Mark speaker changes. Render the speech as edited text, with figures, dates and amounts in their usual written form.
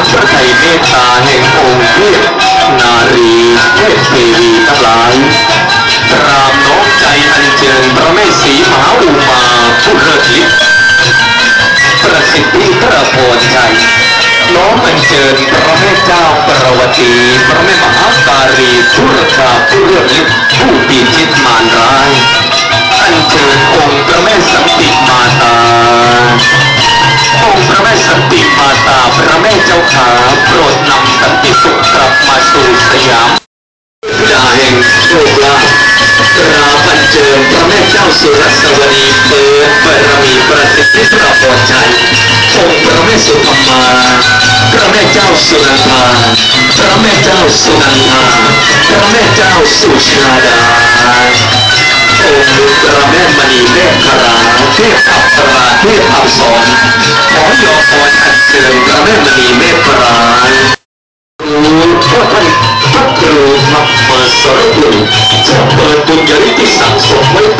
Speaker 1: พระไตรเมตตาแห่งองค์เทพนารีเทพเทวีทั้งหลายกราบน้อมใจอัญเชิญพระแม่ศรีมหาอุมาผู้เลิศฤทธิ์ประสิทธิพระโพธิ์ชัยน้อมอัญเชิญพระแม่เจ้าประวัติพระแม่มหาการีผู้ราชาผู้เลิศฤทธิ์ผู้ปีชิตมารร้ายอัญเชิญองค์พระแม่สันติมาตาองค์พระแม่สันติมาตาพระแม่เจ้าขาโปรดนำสันติสุขกลับมาสู่สยามดาแห่งโชคลาภกราบอัญเชิญพระแม่เจ้าสุรสวดีเปิดบารมีประสิทธิพระโพธิ์ชัยองค์พระแม่สุธรรมาพระแม่เจ้าสุนันทาพระแม่เจ้าสุนันทาพระแม่เจ้าสุชาดาองค์พระแม่มณีเมฆคราเทพอัปราเทพอัปสรขอยอพรอัญเชิญพระแม่มณีเมฆครารู้ว่าท่านพระครูธรรมสรบุตรจะเปิดบุญญาฤทธิ์ที่สั่งสมไว้